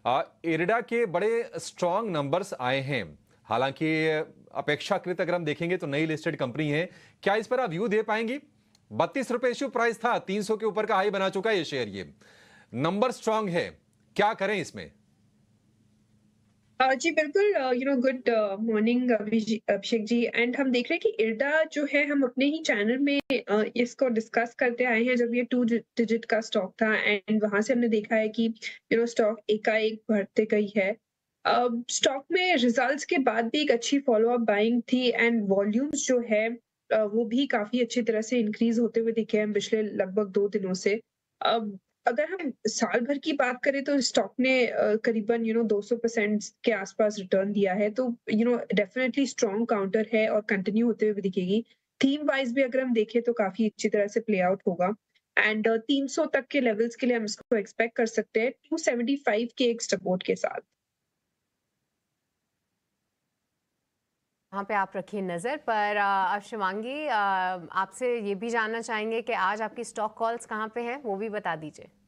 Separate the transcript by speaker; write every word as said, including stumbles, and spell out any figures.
Speaker 1: आ, IRDA के बड़े strong numbers आए हैं। हालांकि अपेक्षाकृत अगर हम देखेंगे तो नई लिस्टेड कंपनी है। क्या इस पर आप व्यू दे पाएंगी? बत्तीस रुपए इश्यू प्राइस था, तीन सौ के ऊपर का हाई बना चुका है ये शेयर। ये नंबर स्ट्रॉन्ग है, क्या करें इसमें?
Speaker 2: अ, जी बिल्कुल, you know good morning Abhishek ji. And हम देख रहे हैं कि इरडा जो है, हम अपने ही चैनल में अ, इसको डिस्कस करते आए हैं जब ये टू डिजिट का स्टॉक था। एंड वहां से हमने देखा है कि यू नो स्टॉक एकाएक बढ़ते गई है। स्टॉक में रिजल्ट्स के बाद भी एक अच्छी फॉलो अप बाइंग थी एंड वॉल्यूम्स जो है अ, वो भी काफी अच्छी तरह से इंक्रीज होते हुए दिखे हैं पिछले लगभग दो दिनों से। अब अगर हम साल भर की बात करें तो स्टॉक ने अ, करीबन यू नो दो सौ परसेंट के आसपास रिटर्न दिया है, तो you know definitely strong counter है और कंटिन्यू होते हुए भी दिखेगी। थीम वाइज भी अगर हम देखें तो काफी अच्छी तरह से प्ले आउट होगा। एंड तीन सौ तक के लेवल्स के लिए हम इसको एक्सपेक्ट कर सकते हैं टू सेवेंटी फाइव के एक सपोर्ट के साथ।
Speaker 3: वहाँ पे आप रखिए नज़र पर। अ, अब शिवांगी, अ, आपसे ये भी जानना चाहेंगे कि आज आपकी स्टॉक कॉल्स कहाँ पे हैं, वो भी बता दीजिए।